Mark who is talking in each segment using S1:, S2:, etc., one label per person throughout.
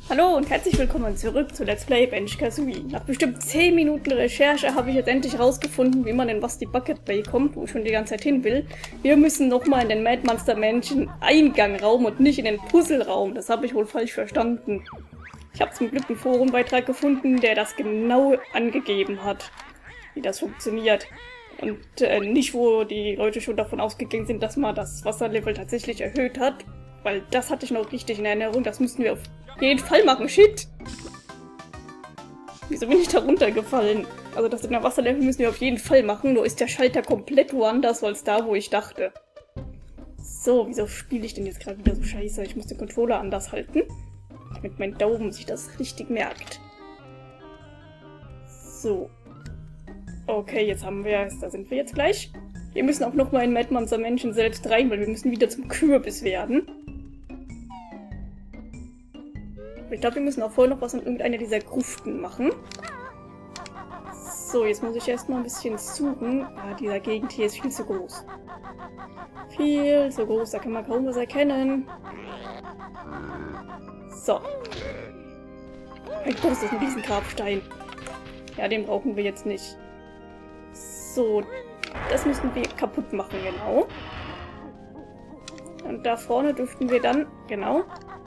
S1: Hallo und herzlich willkommen zurück zu Let's Play Banjo-Kazooie. Nach bestimmt 10 Minuten Recherche habe ich jetzt endlich rausgefunden, wie man in Rusty Bucket Bay kommt, wo ich schon die ganze Zeit hin will. Wir müssen nochmal in den Mad Monster Mansion Eingangraum und nicht in den Puzzleraum. Das habe ich wohl falsch verstanden. Ich habe zum Glück einen Forenbeitrag gefunden, der das genau angegeben hat, wie das funktioniert. Und nicht, wo die Leute schon davon ausgegangen sind, dass man das Wasserlevel tatsächlich erhöht hat. Weil das hatte ich noch richtig in Erinnerung. Das müssten wir auf jeden Fall machen. Shit! Wieso bin ich da runtergefallen? Also das in der Wasserlevel müssen wir auf jeden Fall machen. Nur ist der Schalter komplett woanders als da, wo ich dachte. So, wieso spiele ich denn jetzt gerade wieder so scheiße? Ich muss den Controller anders halten, damit mein Daumen sich das richtig merkt. So. Okay, jetzt haben wir es. Da sind wir jetzt gleich. Wir müssen auch nochmal in Mad Monster Mansion selbst rein, weil wir müssen wieder zum Kürbis werden. Ich glaube, wir müssen auch vorher noch was in irgendeiner dieser Gruften machen. So, jetzt muss ich erstmal ein bisschen suchen. Ah, dieser Gegend hier ist viel zu groß. Viel zu groß, da kann man kaum was erkennen. So. Ein großes Riesengrabstein. Ja, den brauchen wir jetzt nicht. So, das müssen wir kaputt machen, genau. Und da vorne dürften wir dann, genau.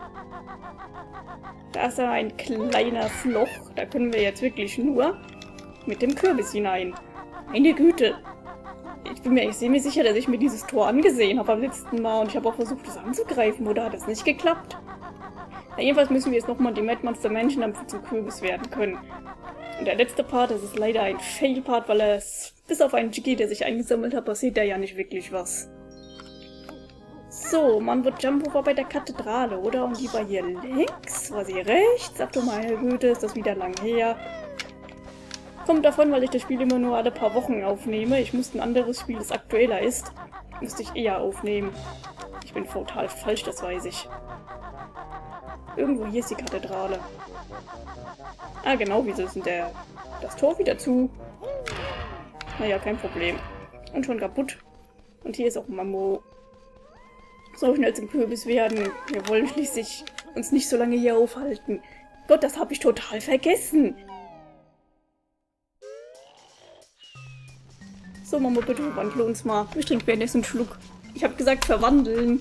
S1: Da ist ja ein kleines Loch. Da können wir jetzt wirklich nur mit dem Kürbis hinein. Meine Güte. Ich sehe mir sicher, dass ich mir dieses Tor angesehen habe beim letzten Mal. Und ich habe auch versucht, das anzugreifen. Oder hat das nicht geklappt? Na, jedenfalls müssen wir jetzt nochmal die Mad Monster Mansion, damit wir zum Kürbis werden können. Und der letzte Part, das ist leider ein Fail-Part, weil es bis auf einen Jiggy, der sich eingesammelt hat, passiert da ja nicht wirklich was. So, Mambo Jumbo war bei der Kathedrale, oder? Und die war hier links? War sie rechts? Ach du meine Güte, ist das wieder lang her. Kommt davon, weil ich das Spiel immer nur alle paar Wochen aufnehme. Ich musste ein anderes Spiel, das aktueller ist, müsste ich eher aufnehmen. Ich bin total falsch, das weiß ich. Irgendwo hier ist die Kathedrale. Ah, genau, wieso ist denn das Tor wieder zu? Naja, kein Problem. Und schon kaputt. Und hier ist auch Mambo. So schnell zum Kürbis werden. Wir wollen schließlich uns nicht so lange hier aufhalten. Gott, das habe ich total vergessen. So, Mama, bitte verwandle uns mal. Ich trinke währenddessen einen Schluck. Ich habe gesagt, verwandeln.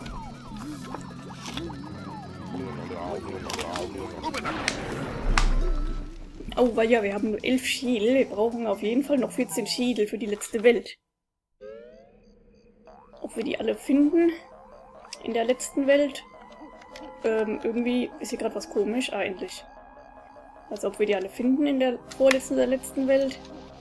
S1: Oh, weil ja, wir haben nur 11 Schädel. Wir brauchen auf jeden Fall noch 14 Schädel für die letzte Welt. Ob wir die alle finden in der letzten Welt? Irgendwie ist hier gerade was komisch, eigentlich. Als ob wir die alle finden in der vorletzten oder letzten Welt.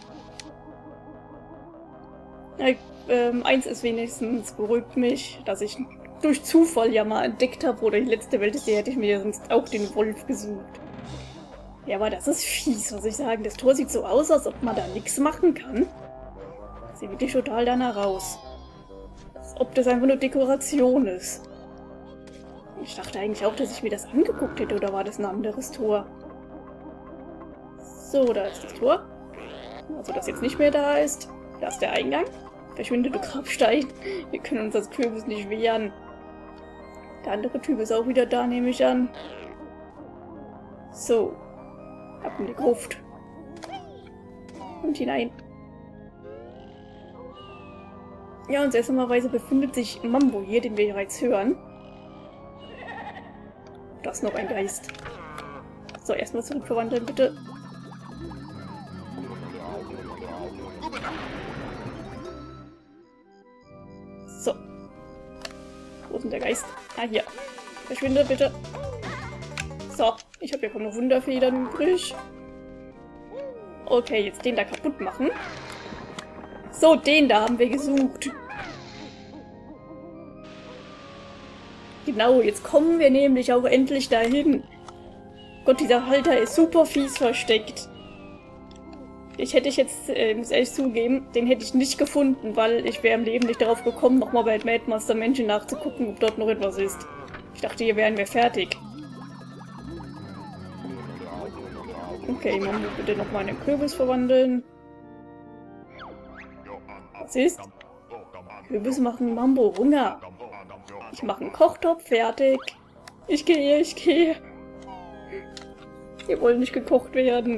S1: Eins ist wenigstens, beruhigt mich, dass ich durch Zufall ja mal entdeckt habe, wo die letzte Welt ist. Die hätte ich mir sonst auch den Wolf gesucht. Ja, aber das ist fies, muss ich sagen. Das Tor sieht so aus, als ob man da nichts machen kann. Sieht wirklich total danach aus. Als ob das einfach nur Dekoration ist. Ich dachte eigentlich auch, dass ich mir das angeguckt hätte, oder war das ein anderes Tor? So, da ist das Tor. Also, das jetzt nicht mehr da ist. Da ist der Eingang. Verschwinde, du Grabstein. Wir können uns das Kürbis nicht wehren. Der andere Typ ist auch wieder da, nehme ich an. So. Ab in die Gruft. Und hinein. Ja, und seltsamerweise befindet sich Mambo hier, den wir bereits hören. Da ist noch ein Geist. So, erstmal zurückverwandeln, bitte. So. Wo ist denn der Geist? Ah, hier. Verschwinde, bitte. So, ich habe ja kaum noch Wunderfedern übrig. Okay, jetzt den da kaputt machen. So, den da haben wir gesucht. Genau, jetzt kommen wir nämlich auch endlich dahin. Gott, dieser Halter ist super fies versteckt. Muss ehrlich zugeben, den hätte ich nicht gefunden, weil ich wäre im Leben nicht darauf gekommen, nochmal bei Mad Monster Mansion nachzugucken, ob dort noch etwas ist. Ich dachte, hier wären wir fertig. Okay, Mambo, bitte nochmal in den Kürbis verwandeln. Was ist? Kürbis machen Mambo Hunger. Ich mache einen Kochtopf fertig. Ich gehe. Wir wollen nicht gekocht werden.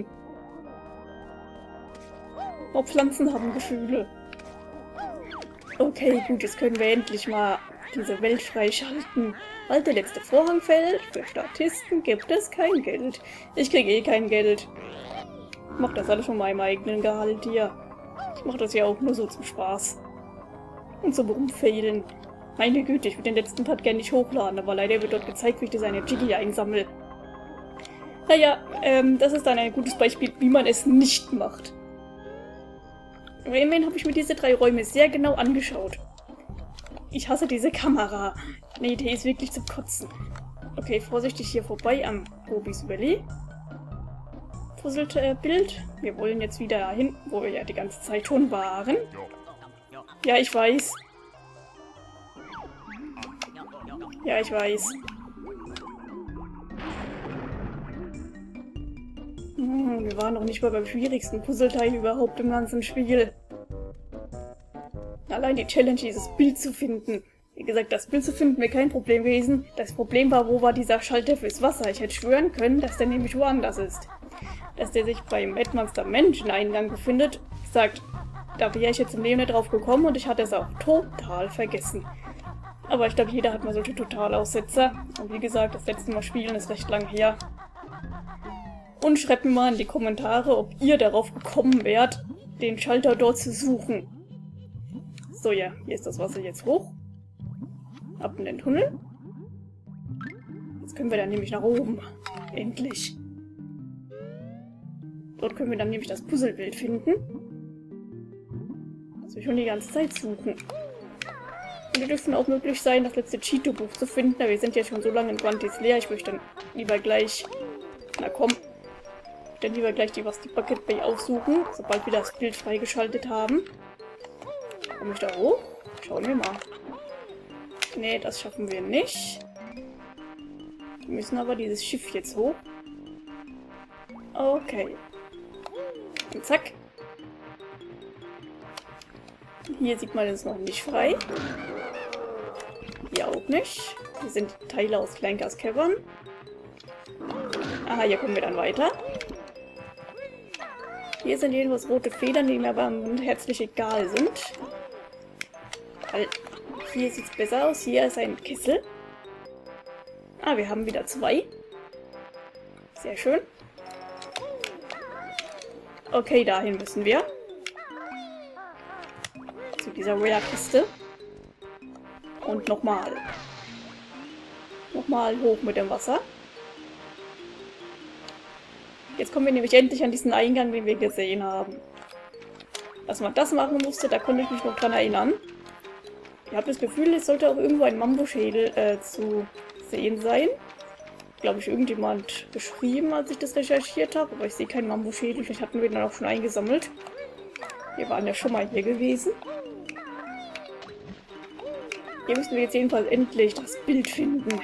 S1: Auch Pflanzen haben Gefühle. Okay, gut, jetzt können wir endlich mal diese Welt freischalten. Weil der letzte Vorhang fällt, für Statisten gibt es kein Geld. Ich kriege eh kein Geld. Ich mach das alles von meinem eigenen Gehalt hier. Ich mach das ja auch nur so zum Spaß. Und zum Rumfailen. Meine Güte, ich würde den letzten Part gerne nicht hochladen, aber leider wird dort gezeigt, wie ich seine Jiggy einsammle. Naja, das ist dann ein gutes Beispiel, wie man es nicht macht. Aber immerhin habe ich mir diese 3 Räume sehr genau angeschaut. Ich hasse diese Kamera. Die Idee ist wirklich zum Kotzen. Okay, vorsichtig hier vorbei am Bobby's Valley. Fusselte Bild. Wir wollen jetzt wieder dahin, wo wir ja die ganze Zeit schon waren. Ja, ich weiß. Ja, ich weiß. Wir waren noch nicht mal beim schwierigsten Puzzleteil überhaupt im ganzen Spiel. Allein die Challenge, dieses Bild zu finden. Wie gesagt, das Bild zu finden wäre kein Problem gewesen. Das Problem war, wo war dieser Schalter fürs Wasser? Ich hätte schwören können, dass der nämlich woanders ist. Dass der sich beim Mad Monster Menscheneingang befindet, sagt, da wäre ich jetzt im Leben nicht drauf gekommen und ich hatte es auch total vergessen. Aber ich glaube, jeder hat mal solche Totalaussetzer. Und wie gesagt, das letzte Mal spielen ist recht lang her. Und schreibt mir mal in die Kommentare, ob ihr darauf gekommen wärt, den Schalter dort zu suchen. So, ja, hier ist das Wasser jetzt hoch. Ab in den Tunnel. Jetzt können wir dann nämlich nach oben. Endlich. Dort können wir dann nämlich das Puzzlebild finden. Das wir schon die ganze Zeit suchen. Und es dürfte auch möglich sein, das letzte Cheeto-Buch zu finden. Aber wir sind ja schon so lange in Quantis leer. Ich möchte dann lieber gleich... Na komm. Dann lieber gleich die Rusty Bucket Bay aufsuchen, sobald wir das Bild freigeschaltet haben. Komme ich da hoch? Schauen wir mal. Nee, das schaffen wir nicht. Wir müssen aber dieses Schiff jetzt hoch. Okay. Und zack. Hier sieht man es noch nicht frei. Hier auch nicht. Hier sind Teile aus Clankers Cavern. Aha, hier kommen wir dann weiter. Hier sind jedenfalls rote Federn, die mir aber herzlich egal sind. Weil hier sieht es besser aus. Hier ist ein Kessel. Ah, wir haben wieder 2. Sehr schön. Okay, dahin müssen wir. Zu dieser Rare-Kiste. Und nochmal. Nochmal hoch mit dem Wasser. Jetzt kommen wir nämlich endlich an diesen Eingang, den wir gesehen haben. Dass man das machen musste, da konnte ich mich noch dran erinnern. Ich habe das Gefühl, es sollte auch irgendwo ein Mambo-Schädel zu sehen sein. Glaube ich, irgendjemand geschrieben, als ich das recherchiert habe. Aber ich sehe keinen Mambo-Schädel. Vielleicht hatten wir den auch schon eingesammelt. Wir waren ja schon mal hier gewesen. Hier müssen wir jetzt jedenfalls endlich das Bild finden.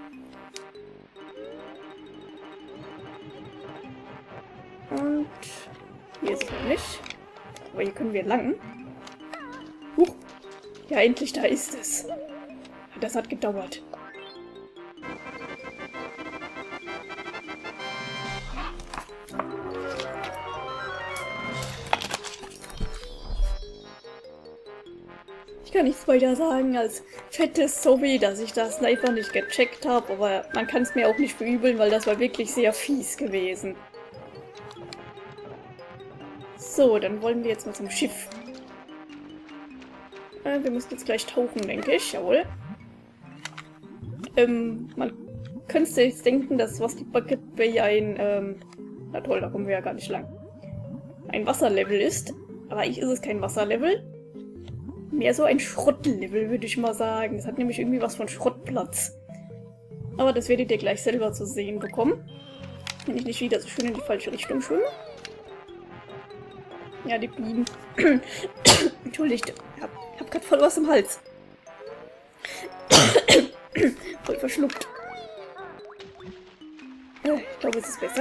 S1: Und hier ist es noch nicht. Aber hier können wir lang. Huch. Ja, endlich, da ist es. Das hat gedauert. Ich kann nichts weiter sagen als fettes Sorry, dass ich das einfach nicht gecheckt habe. Aber man kann es mir auch nicht verübeln, weil das war wirklich sehr fies gewesen. So, dann wollen wir jetzt mal zum Schiff. Wir müssen jetzt gleich tauchen, denke ich. Jawohl. Man könnte jetzt denken, dass Rusty Bucket Bay ein... na toll, da kommen wir ja gar nicht lang. Ein Wasserlevel ist. Aber eigentlich ist es kein Wasserlevel. Mehr so ein Schrottlevel, würde ich mal sagen. Es hat nämlich irgendwie was von Schrottplatz. Aber das werdet ihr gleich selber zu sehen bekommen. Wenn ich nicht wieder so schön in die falsche Richtung schwimme. Ja, die Bienen. Entschuldigt. Ich hab grad voll was im Hals. Voll verschluckt. Ich glaube, es ist besser.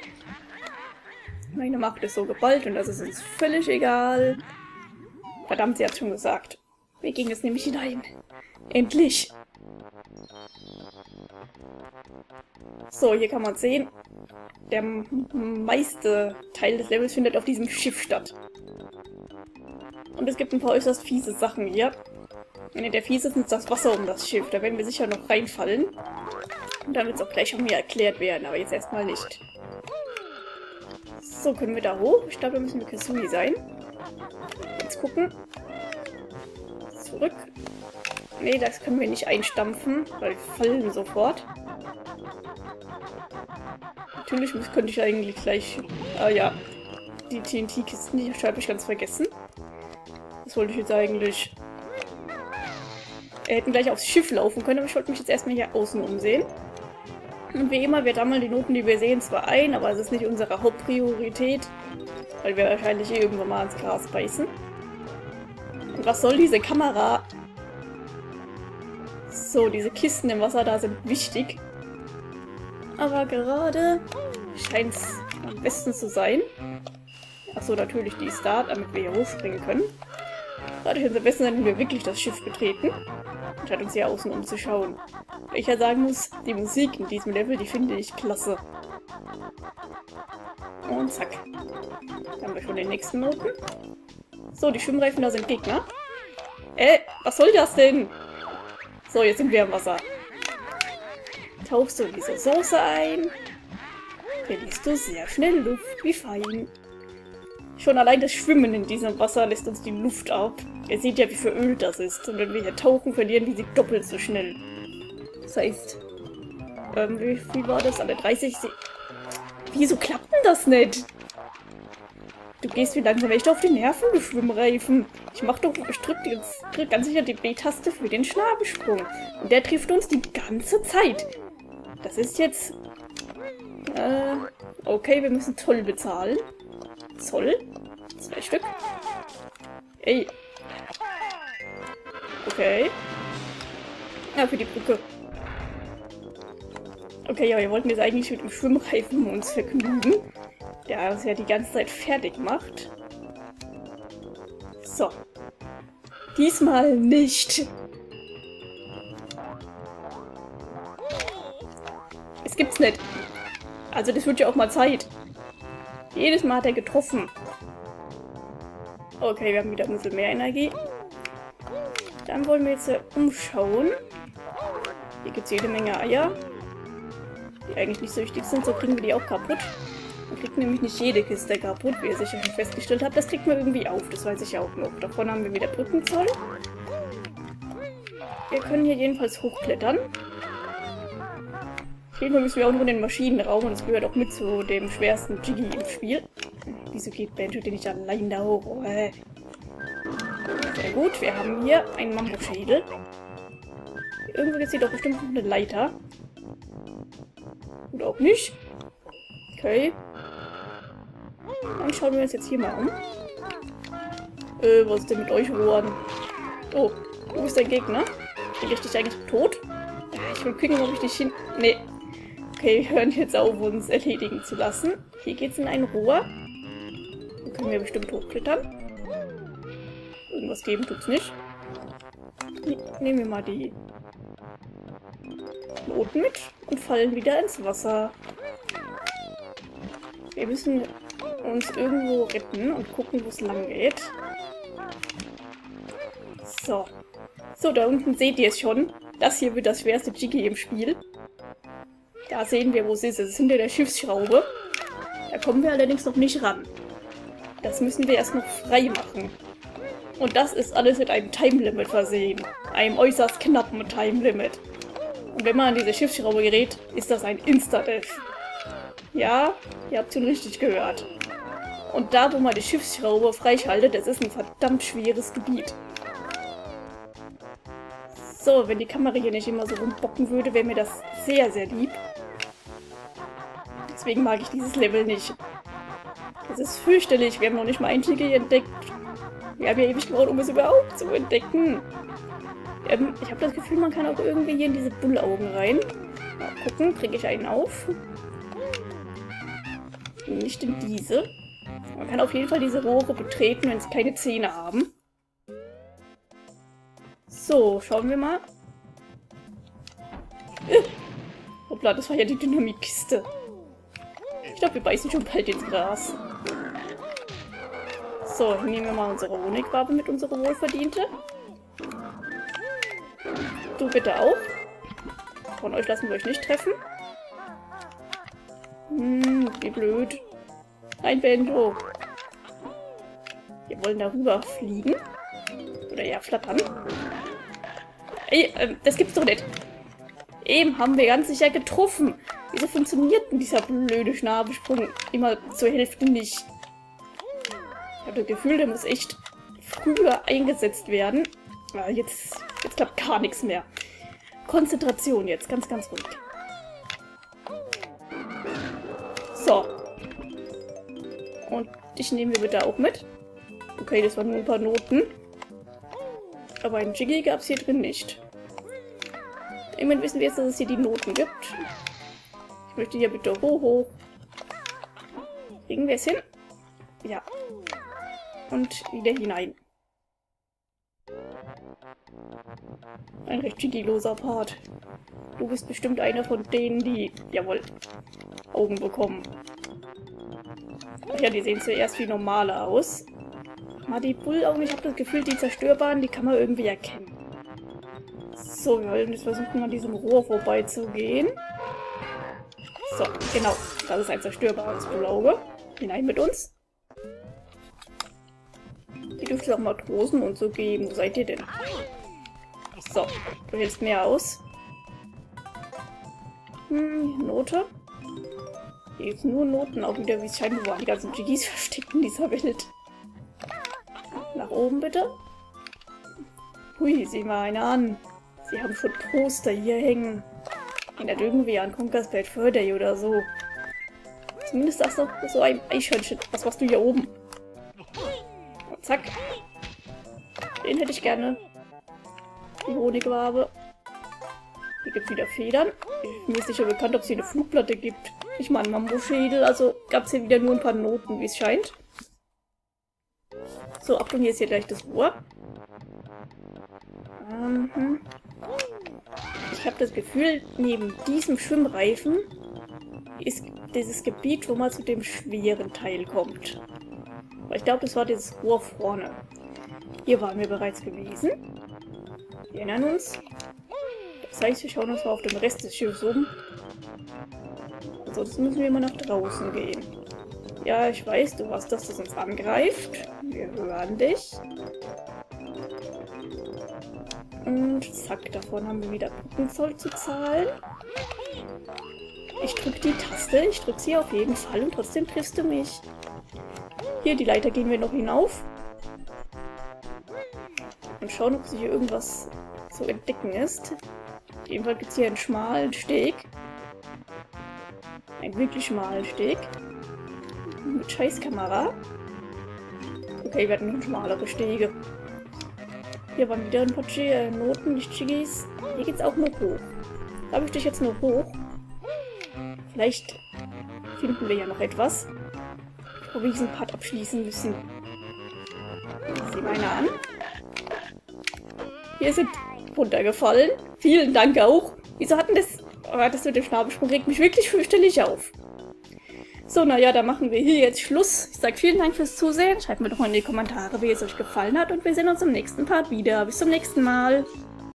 S1: Meine Macht ist so geballt und das ist uns völlig egal. Verdammt, sie hat schon gesagt. Wir gehen jetzt nämlich hinein. Endlich. So, hier kann man sehen, der meiste Teil des Levels findet auf diesem Schiff statt. Und es gibt ein paar äußerst fiese Sachen hier. Eine der fiesesten ist das Wasser um das Schiff. Da werden wir sicher noch reinfallen. Und dann wird es auch gleich schon mir erklärt werden, aber jetzt erstmal nicht. So, können wir da hoch? Ich glaube, wir müssen mit Kazooie sein. Jetzt gucken. Zurück. Nee, das können wir nicht einstampfen, weil wir fallen sofort. Natürlich könnte ich eigentlich gleich... Ah ja, die TNT-Kisten, die habe ich ganz vergessen. Das wollte ich jetzt eigentlich... Wir hätten gleich aufs Schiff laufen können, aber ich wollte mich jetzt erstmal hier außen umsehen. Und wie immer, wir sammeln die Noten, die wir sehen, zwar ein, aber es ist nicht unsere Hauptpriorität, weil wir wahrscheinlich irgendwann mal ins Gras beißen. Und was soll diese Kamera? So, diese Kisten im Wasser da sind wichtig. Aber gerade scheint es am besten zu sein. Achso, natürlich die Start, damit wir hier hochspringen können. Gerade scheint es am besten sein, wenn wir wirklich das Schiff betreten. Anstatt uns hier außen umzuschauen. Ich ja sagen muss, die Musik in diesem Level, die finde ich klasse. Und zack. Dann haben wir schon den nächsten Noten. So, die Schwimmreifen, da sind Gegner. Was soll das denn? So, jetzt sind wir im Wasser. Tauchst du in diese Soße ein, verlierst du sehr schnell Luft. Wie fein. Schon allein das Schwimmen in diesem Wasser lässt uns die Luft ab. Ihr seht ja, wie verölt das ist. Und wenn wir hier tauchen, verlieren die sich doppelt so schnell. Das heißt, wie war das? Alle 30 Wieso klappt denn das nicht? Du gehst wie langsam echt auf die Nerven, du Schwimmreifen. Ich drück ganz sicher die B-Taste für den Schnabelsprung. Und der trifft uns die ganze Zeit. Das ist jetzt... okay, wir müssen Zoll bezahlen. Zoll? 2 Stück. Ey. Okay. Ja, für die Brücke. Okay, ja, wir wollten jetzt eigentlich mit dem Schwimmreifen uns vergnügen. Der uns ja die ganze Zeit fertig macht. So. Diesmal nicht. Es gibt's nicht. Also das wird ja auch mal Zeit. Jedes Mal hat er getroffen. Okay, wir haben wieder ein bisschen mehr Energie. Dann wollen wir jetzt umschauen. Hier gibt es jede Menge Eier. Die eigentlich nicht so wichtig sind, so kriegen wir die auch kaputt. Man kriegt nämlich nicht jede Kiste kaputt, wie ihr sicher schon festgestellt habt. Das kriegt man irgendwie auf, das weiß ich auch noch. Davon haben wir wieder Brückenzoll. Wir können hier jedenfalls hochklettern. Auf jeden Fall müssen wir auch nur in den Maschinenraum und das gehört auch mit zu dem schwersten Jiggy im Spiel. Wieso geht Banjo denn nicht allein da hoch? Oh, sehr gut, wir haben hier einen Mambo-Schädel. Irgendwo gibt es hier doch bestimmt noch eine Leiter. Oder auch nicht. Okay. Dann schauen wir uns jetzt hier mal um. Was ist denn mit euch, Rohan? Oh, du bist der Gegner. Kriege ich dich eigentlich tot? Ich will gucken, ob ich dich hin... Nee. Okay, wir hören jetzt auf, uns erledigen zu lassen. Hier geht's in ein Rohr. Da können wir bestimmt hochklettern. Irgendwas geben tut's nicht. Nehmen wir mal die Noten mit und fallen wieder ins Wasser. Wir müssen uns irgendwo retten und gucken, wo es lang geht. So. So, da unten seht ihr es schon. Das hier wird das schwerste Jiggy im Spiel. Da sehen wir, wo es ist. Es ist hinter der Schiffsschraube. Da kommen wir allerdings noch nicht ran. Das müssen wir erst noch frei machen. Und das ist alles mit einem Time-Limit versehen. Einem äußerst knappen Time-Limit. Und wenn man an diese Schiffsschraube gerät, ist das ein Insta-Death. Ja, ihr habt schon richtig gehört. Und da, wo man die Schiffsschraube freischaltet, das ist ein verdammt schweres Gebiet. So, wenn die Kamera hier nicht immer so rumbocken würde, wäre mir das sehr, sehr lieb. Deswegen mag ich dieses Level nicht. Das ist fürchterlich. Wir haben noch nicht mal ein Jiggy entdeckt. Wir haben ja ewig gebraucht, um es überhaupt zu entdecken. Ich habe das Gefühl, man kann auch irgendwie hier in diese Bullaugen rein. Mal gucken, kriege ich einen auf. Nicht in diese. Man kann auf jeden Fall diese Rohre betreten, wenn es keine Zähne haben. So, schauen wir mal. Hoppla, das war ja die Dynamitkiste. Ich glaube, wir beißen schon bald ins Gras. So, nehmen wir mal unsere Honigwabe mit, unsere wohlverdiente. Du bitte auch. Von euch lassen wir euch nicht treffen. Wie blöd. Ein Bento. Wir wollen darüber fliegen. Oder eher flattern. Ey, das gibt's doch nicht. Eben haben wir ganz sicher getroffen. Wieso funktioniert denn dieser blöde Schnabelsprung immer zur Hälfte nicht? Ich habe das Gefühl, der muss echt früher eingesetzt werden. Aber jetzt klappt gar nichts mehr. Konzentration jetzt, ganz, ganz ruhig. So. Und dich nehmen wir bitte auch mit. Okay, das waren nur ein paar Noten. Aber einen Jiggy gab es hier drin nicht. Immerhin wissen wir jetzt, dass es hier die Noten gibt. Ich möchte hier bitte hoch. Kriegen wir es hin? Ja. Und wieder hinein. Ein recht jiggy-loser Part. Du bist bestimmt einer von denen, die, jawohl, Augen bekommen. Ach ja, die sehen zuerst wie normale aus. Mal die Bullaugen, ich habe das Gefühl, die zerstörbaren, die kann man irgendwie erkennen. So, wir wollen jetzt versuchen, an diesem Rohr vorbeizugehen. So, genau. Das ist ein zerstörbares Bullauge. Hinein mit uns. Ihr dürft es auch Matrosen und so geben. Wo seid ihr denn? So, du hältst mehr aus. Note. Hier gibt es nur Noten, auch wieder, wie es scheint, wo waren die ganzen Jiggys versteckt in dieser Welt. Nach oben bitte. Hui, sieh mal eine an. Sie haben schon Poster hier hängen. Erinnert irgendwie an Conker's Bad Fur Day oder so. Zumindest das doch so ein Eichhörnchen. Was machst du hier oben? Und zack. Den hätte ich gerne. Die Honigwabe. Hier gibt es wieder Federn. Mir ist nicht so bekannt, ob es hier eine Flugplatte gibt. Ich meine Mambo-Schädel, also gab es hier wieder nur ein paar Noten, wie es scheint. So, Achtung, hier ist hier gleich das Rohr. Ich habe das Gefühl, neben diesem Schwimmreifen ist dieses Gebiet, wo man zu dem schweren Teil kommt. Aber ich glaube, das war dieses Rohr vorne. Hier waren wir bereits gewesen. Wir erinnern uns. Das heißt, wir schauen uns mal auf dem Rest des Schiffs um. Ansonsten müssen wir immer nach draußen gehen. Ja, ich weiß, du hast das uns angreift. Wir hören dich. Und zack, davon haben wir wieder Brückenzoll zu zahlen. Ich drücke die Taste, ich drücke sie auf jeden Fall und trotzdem triffst du mich. Hier, die Leiter gehen wir noch hinauf. Und schauen, ob hier irgendwas zu entdecken ist. Jedenfalls gibt es hier einen schmalen Steg. Einen wirklich schmalen Steg. Mit Scheißkamera. Okay, wir hatten noch schmalere Stege. Hier waren wieder ein paar Noten, nicht Jiggys. Hier geht's auch nur hoch. Da möchte ich jetzt nur hoch. Vielleicht finden wir ja noch etwas. Wo wir diesen Part abschließen müssen. Sieh mal einer an. Wir sind runtergefallen. Vielen Dank auch. Wieso hatten das... Oh, das mit dem Schnabelsprung regt mich wirklich fürchterlich auf. So, naja, dann machen wir hier jetzt Schluss. Ich sage vielen Dank fürs Zusehen. Schreibt mir doch mal in die Kommentare, wie es euch gefallen hat. Und wir sehen uns im nächsten Part wieder. Bis zum nächsten Mal.